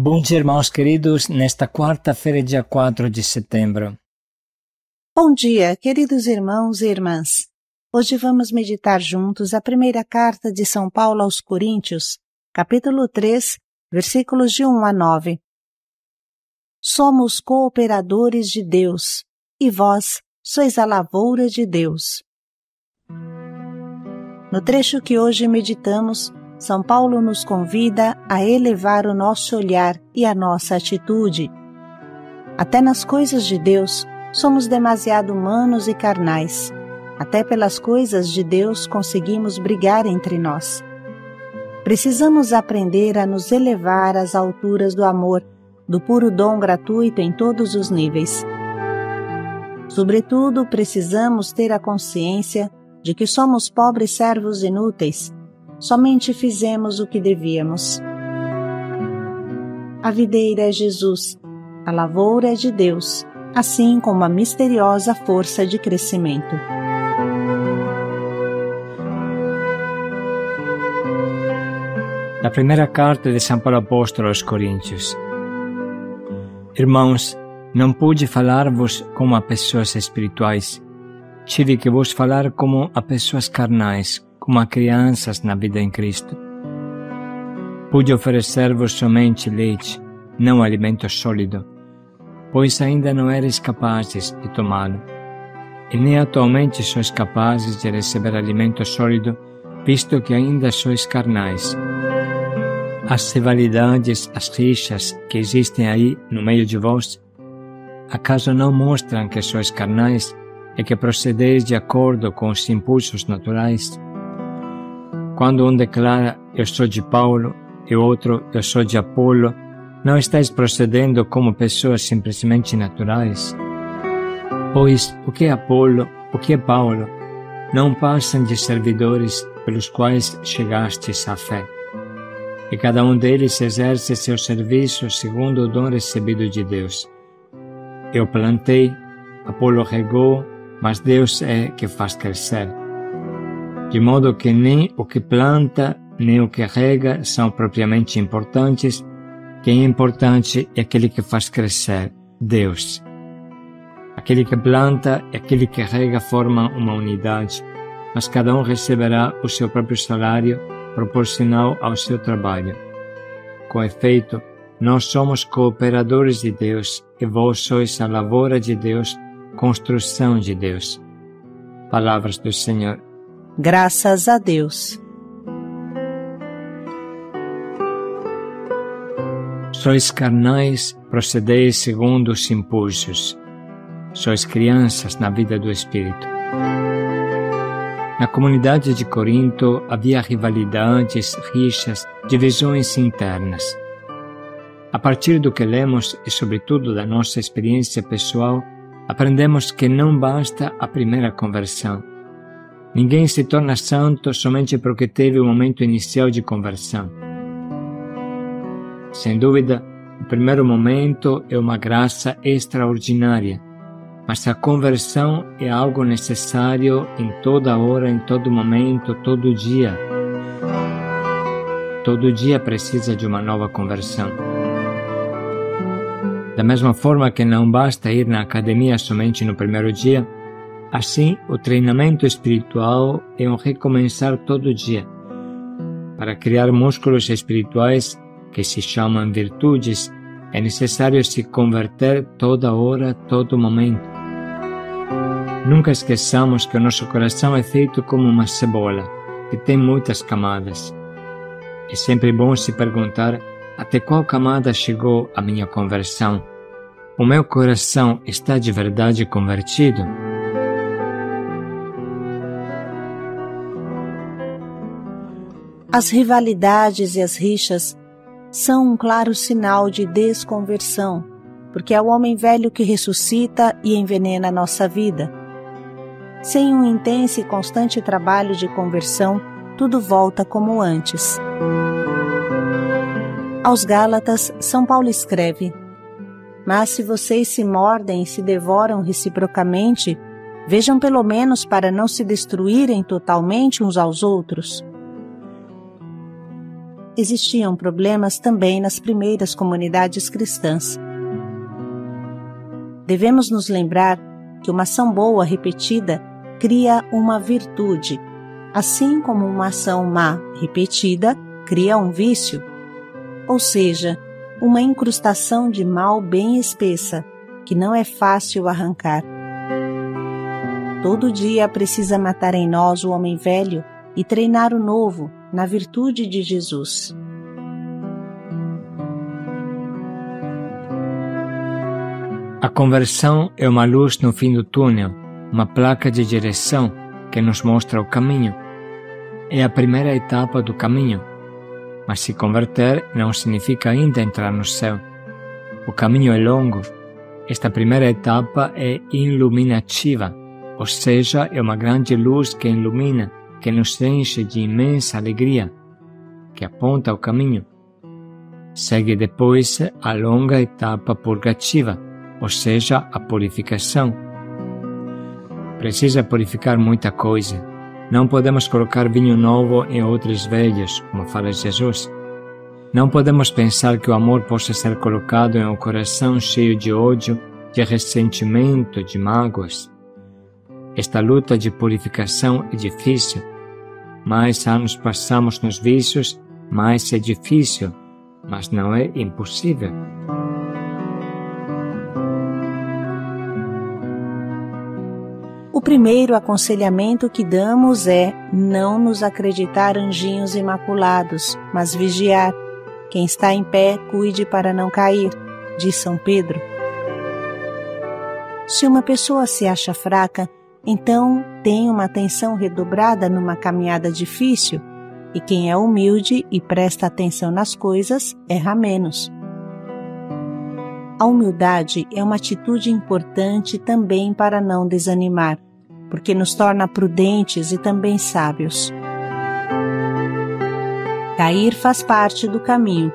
Bom dia, irmãos queridos, nesta quarta-feira, dia 4 de setembro. Bom dia, queridos irmãos e irmãs. Hoje vamos meditar juntos a primeira carta de São Paulo aos Coríntios, capítulo 3, versículos de 1 a 9. Somos cooperadores de Deus, e vós sois a lavoura de Deus. No trecho que hoje meditamos, São Paulo nos convida a elevar o nosso olhar e a nossa atitude. Até nas coisas de Deus, somos demasiado humanos e carnais. Até pelas coisas de Deus conseguimos brigar entre nós. Precisamos aprender a nos elevar às alturas do amor, do puro dom gratuito em todos os níveis. Sobretudo, precisamos ter a consciência de que somos pobres servos inúteis. Somente fizemos o que devíamos. A videira é Jesus, a lavoura é de Deus, assim como a misteriosa força de crescimento. Da primeira carta de São Paulo Apóstolo aos Coríntios. Irmãos, não pude falar-vos como a pessoas espirituais. Tive que vos falar como a pessoas carnais, como a crianças na vida em Cristo. Pude oferecer-vos somente leite, não alimento sólido, pois ainda não eres capazes de tomá-lo. E nem atualmente sois capazes de receber alimento sólido, visto que ainda sois carnais. As rivalidades, as rixas que existem aí no meio de vós, acaso não mostram que sois carnais e que procedeis de acordo com os impulsos naturais? Quando um declara, eu sou de Paulo, e outro, eu sou de Apolo, não estáis procedendo como pessoas simplesmente naturais? Pois o que é Apolo, o que é Paulo, não passam de servidores pelos quais chegastes à fé. E cada um deles exerce seu serviço segundo o dom recebido de Deus. Eu plantei, Apolo regou, mas Deus é que faz crescer. De modo que nem o que planta, nem o que rega são propriamente importantes. Quem é importante é aquele que faz crescer, Deus. Aquele que planta e aquele que rega formam uma unidade, mas cada um receberá o seu próprio salário proporcional ao seu trabalho. Com efeito, nós somos cooperadores de Deus e vós sois a lavoura de Deus, construção de Deus. Palavras do Senhor. Graças a Deus. Sois carnais, procedeis segundo os impulsos. Sois crianças na vida do Espírito. Na comunidade de Corinto havia rivalidades, rixas, divisões internas. A partir do que lemos e sobretudo da nossa experiência pessoal, aprendemos que não basta a primeira conversão. Ninguém se torna santo somente porque teve o momento inicial de conversão. Sem dúvida, o primeiro momento é uma graça extraordinária, mas a conversão é algo necessário em toda hora, em todo momento, todo dia. Todo dia precisa de uma nova conversão. Da mesma forma que não basta ir na academia somente no primeiro dia, assim, o treinamento espiritual é um recomeçar todo dia. Para criar músculos espirituais, que se chamam virtudes, é necessário se converter toda hora, todo momento. Nunca esqueçamos que o nosso coração é feito como uma cebola, que tem muitas camadas. É sempre bom se perguntar até qual camada chegou a minha conversão. O meu coração está de verdade convertido? As rivalidades e as rixas são um claro sinal de desconversão, porque é o homem velho que ressuscita e envenena a nossa vida. Sem um intenso e constante trabalho de conversão, tudo volta como antes. Aos Gálatas, São Paulo escreve: Mas se vocês se mordem e se devoram reciprocamente, vejam pelo menos para não se destruírem totalmente uns aos outros. existiam problemas também nas primeiras comunidades cristãs. Devemos nos lembrar que uma ação boa repetida cria uma virtude, assim como uma ação má repetida cria um vício, ou seja, uma incrustação de mal bem espessa, que não é fácil arrancar. Todo dia precisa matar em nós o homem velho e treinar o novo na virtude de Jesus. A conversão é uma luz no fim do túnel, uma placa de direção que nos mostra o caminho. É a primeira etapa do caminho, mas se converter não significa ainda entrar no céu. O caminho é longo. Esta primeira etapa é iluminativa, ou seja, é uma grande luz que ilumina, que nos enche de imensa alegria, que aponta o caminho. Segue depois a longa etapa purgativa, ou seja, a purificação. Precisa purificar muita coisa. Não podemos colocar vinho novo em odres velhos, como fala Jesus. Não podemos pensar que o amor possa ser colocado em um coração cheio de ódio, de ressentimento, de mágoas. Esta luta de purificação é difícil. Mais anos passamos nos vícios, mais é difícil, mas não é impossível. O primeiro aconselhamento que damos é não nos acreditar anjinhos imaculados, mas vigiar. Quem está em pé, cuide para não cair, diz São Pedro. Se uma pessoa se acha fraca, então tem uma atenção redobrada numa caminhada difícil, e quem é humilde e presta atenção nas coisas, erra menos. A humildade é uma atitude importante também para não desanimar, porque nos torna prudentes e também sábios. Cair faz parte do caminho.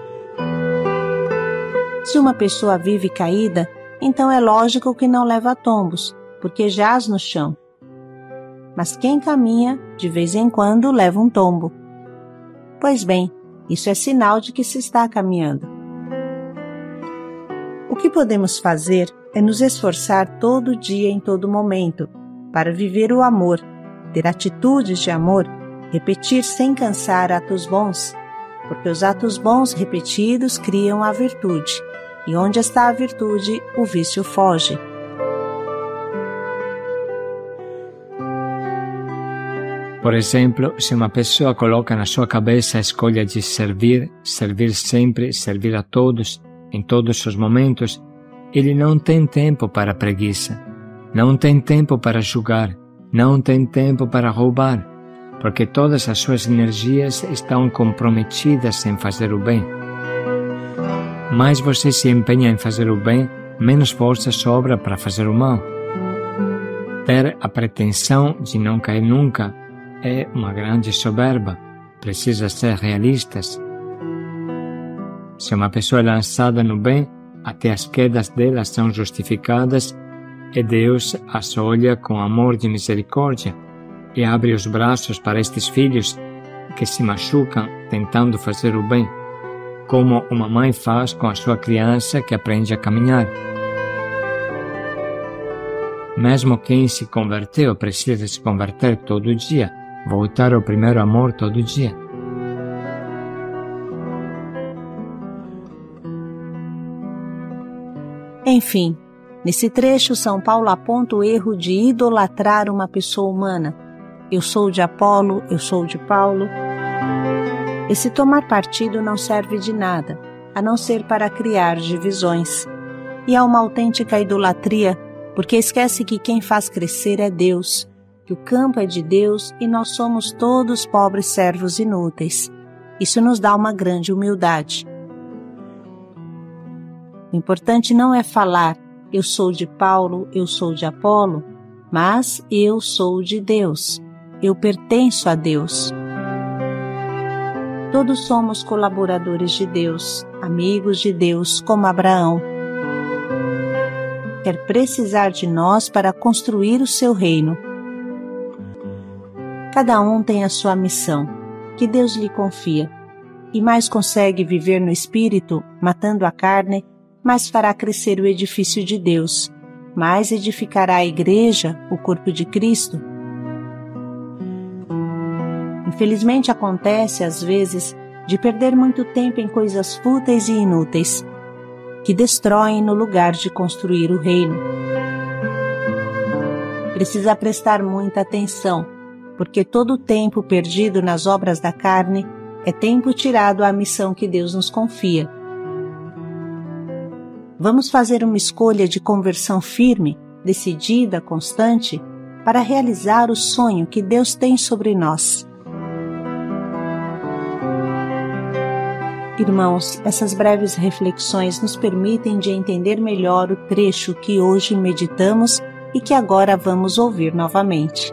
Se uma pessoa vive caída, então é lógico que não leva tombos, porque jaz no chão. Mas quem caminha, de vez em quando, leva um tombo. Pois bem, isso é sinal de que se está caminhando. O que podemos fazer é nos esforçar todo dia em todo momento, para viver o amor, ter atitudes de amor, repetir sem cansar atos bons, porque os atos bons repetidos criam a virtude, e onde está a virtude, o vício foge. Por exemplo, se uma pessoa coloca na sua cabeça a escolha de servir sempre, servir a todos, em todos os momentos, ele não tem tempo para preguiça, não tem tempo para julgar, não tem tempo para roubar, porque todas as suas energias estão comprometidas em fazer o bem. Mais você se empenha em fazer o bem, menos força sobra para fazer o mal. Ter a pretensão de não cair nunca é uma grande soberba. Precisa ser realistas. Se uma pessoa é lançada no bem, até as quedas dela são justificadas e Deus as olha com amor de misericórdia e abre os braços para estes filhos que se machucam tentando fazer o bem, como uma mãe faz com a sua criança que aprende a caminhar. Mesmo quem se converteu precisa se converter todo dia, voltar ao primeiro amor todo dia. Enfim, nesse trecho, São Paulo aponta o erro de idolatrar uma pessoa humana. Eu sou de Apolo, eu sou de Paulo. Esse tomar partido não serve de nada, a não ser para criar divisões. E é uma autêntica idolatria, porque esquece que quem faz crescer é Deus, que o campo é de Deus e nós somos todos pobres servos inúteis. Isso nos dá uma grande humildade. O importante não é falar, eu sou de Paulo, eu sou de Apolo, mas eu sou de Deus, eu pertenço a Deus. Todos somos colaboradores de Deus, amigos de Deus, como Abraão. Quer precisar de nós para construir o seu reino. Cada um tem a sua missão, que Deus lhe confia. e mais consegue viver no Espírito, matando a carne, mais fará crescer o edifício de Deus, mais edificará a Igreja, o corpo de Cristo. Infelizmente acontece, às vezes, de perder muito tempo em coisas fúteis e inúteis, que destroem no lugar de construir o reino. Precisa prestar muita atenção, porque todo o tempo perdido nas obras da carne é tempo tirado à missão que Deus nos confia. Vamos fazer uma escolha de conversão firme, decidida, constante, para realizar o sonho que Deus tem sobre nós. Irmãos, essas breves reflexões nos permitem de entender melhor o trecho que hoje meditamos e que agora vamos ouvir novamente.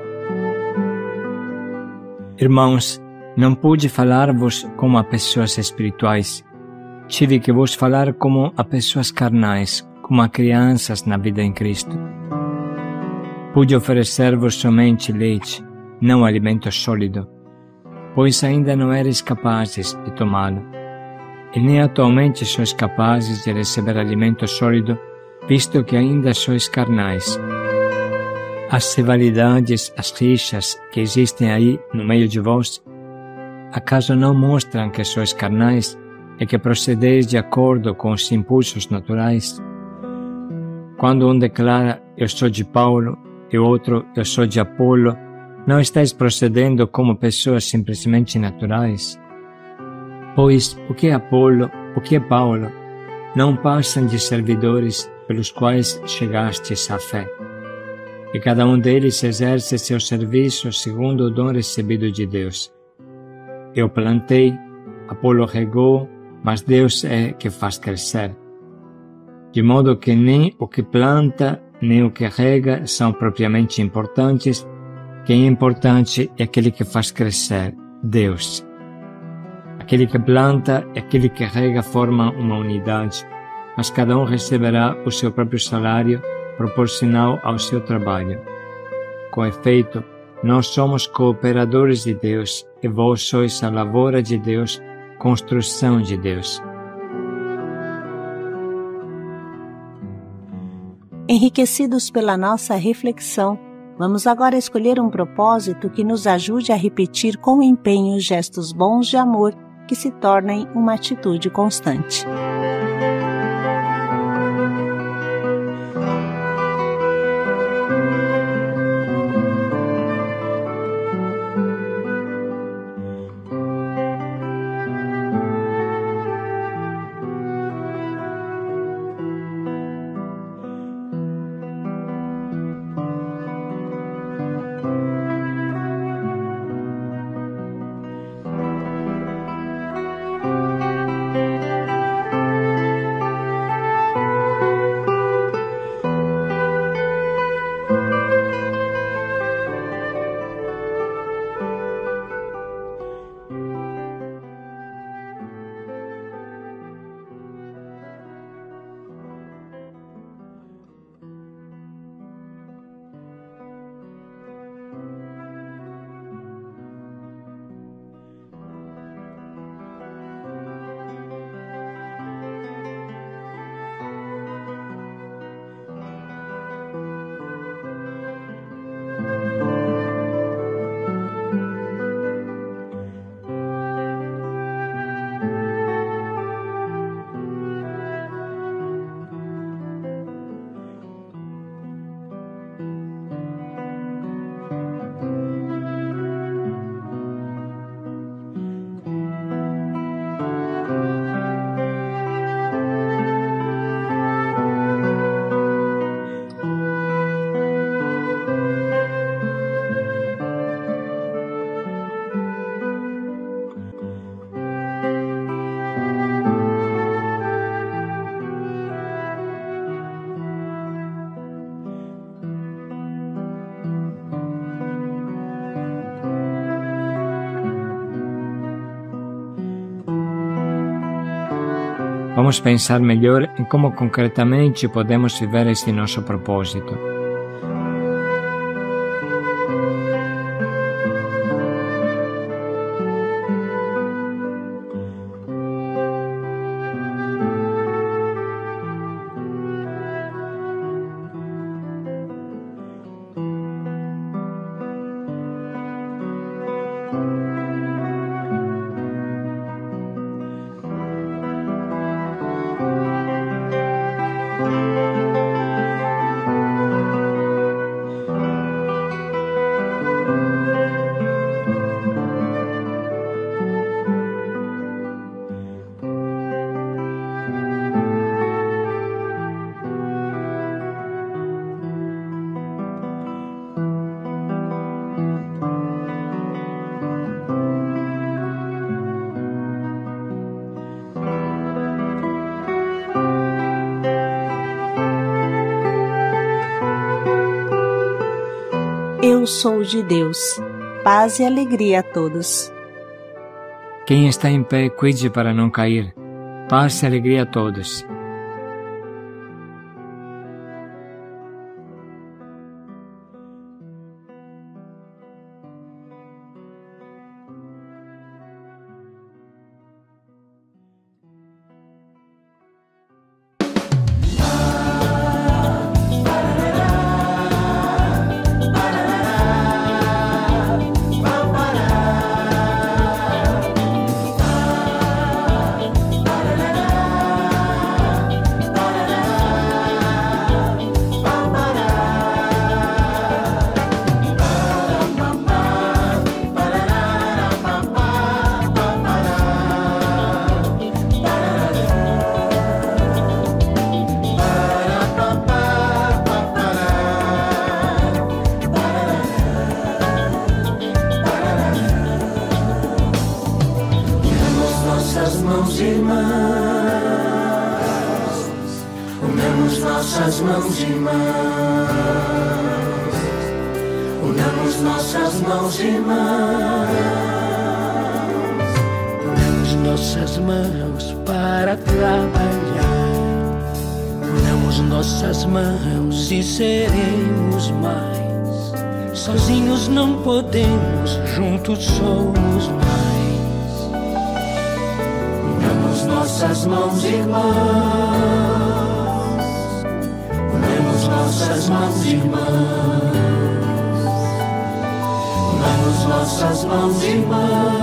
Irmãos, não pude falar-vos como a pessoas espirituais. Tive que vos falar como a pessoas carnais, como a crianças na vida em Cristo. Pude oferecer-vos somente leite, não alimento sólido, pois ainda não eres capazes de tomá-lo. E nem atualmente sois capazes de receber alimento sólido, visto que ainda sois carnais. As rivalidades, as rixas que existem aí no meio de vós, acaso não mostram que sois carnais e que procedeis de acordo com os impulsos naturais? Quando um declara, eu sou de Paulo, e outro, eu sou de Apolo, não estáis procedendo como pessoas simplesmente naturais? Pois o que é Apolo, o que é Paulo, não passam de servidores pelos quais chegastes à fé. E cada um deles exerce seu serviço segundo o dom recebido de Deus. Eu plantei, Apolo regou, mas Deus é que faz crescer. De modo que nem o que planta, nem o que rega são propriamente importantes. Quem é importante é aquele que faz crescer, Deus. Aquele que planta e aquele que rega formam uma unidade, mas cada um receberá o seu próprio salário proporcional ao seu trabalho. Com efeito, nós somos cooperadores de Deus e vós sois a lavoura de Deus, construção de Deus. Enriquecidos pela nossa reflexão, vamos agora escolher um propósito que nos ajude a repetir com empenho gestos bons de amor que se tornem uma atitude constante. Vamos pensar melhor em como concretamente podemos viver este nosso propósito. Eu sou de Deus. Paz e alegria a todos. Quem está em pé, cuide para não cair. Paz e alegria a todos. Unamos nossas mãos, irmãos. Unamos nossas mãos, irmãos. Unamos nossas mãos para trabalhar. Unamos nossas mãos e seremos mais. Sozinhos não podemos, juntos somos mais. Unamos nossas mãos, irmãos. Unamos nossas mãos, irmãos. Unamos nossas mãos, irmãos,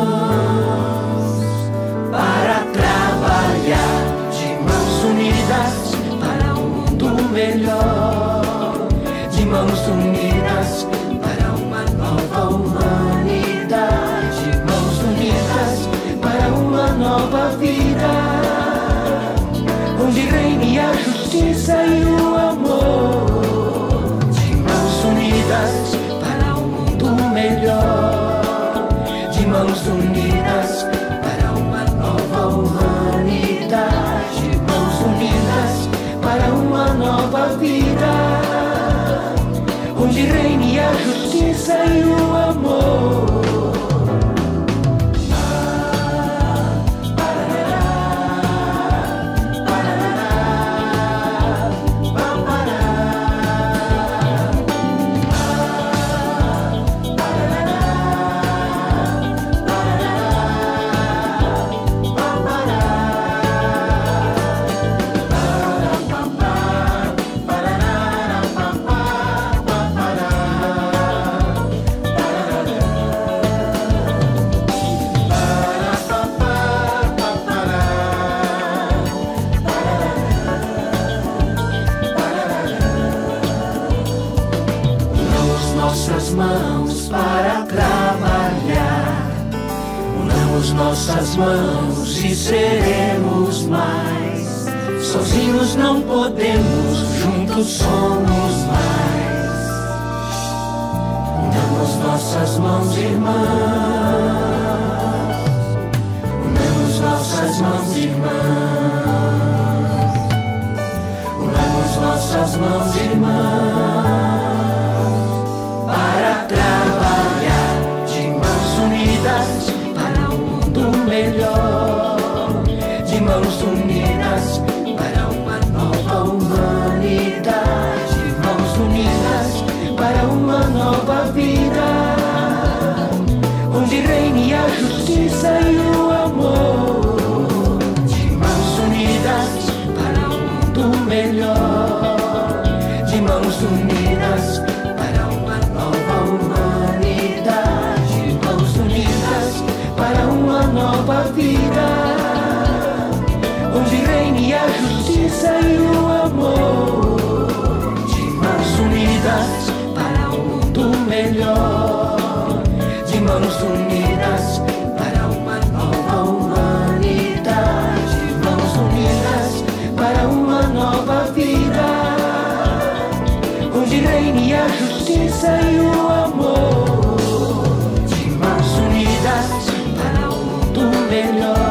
para trabalhar de mãos unidas para um mundo melhor. De mãos unidas para uma nova humanidade. De mãos unidas para uma nova vida, onde reine a justiça e o amor. De mãos unidas para um mundo melhor. De mãos unidas para uma nova humanidade. De mãos unidas para uma nova vida, onde reine a justiça e o amor. Nossas mãos para trabalhar. Unamos nossas mãos e seremos mais. Sozinhos não podemos, juntos somos mais. Unamos nossas mãos, irmãos. Unamos nossas mãos, irmãos. Unamos nossas mãos, irmãos, para trabalhar de mãos unidas para um mundo melhor. De mãos unidas para uma nova humanidade. De mãos unidas para uma nova vida, onde reine a justiça e o amor. De mãos unidas para um mundo melhor. De mãos unidas para uma nova humanidade. De mãos unidas para uma nova vida, onde reine a justiça e o amor. De mãos unidas para um mundo melhor. De mãos unidas para uma nova humanidade. De mãos unidas para uma nova vida, onde reine a justiça e o amor. De mãos unidas para um mundo melhor.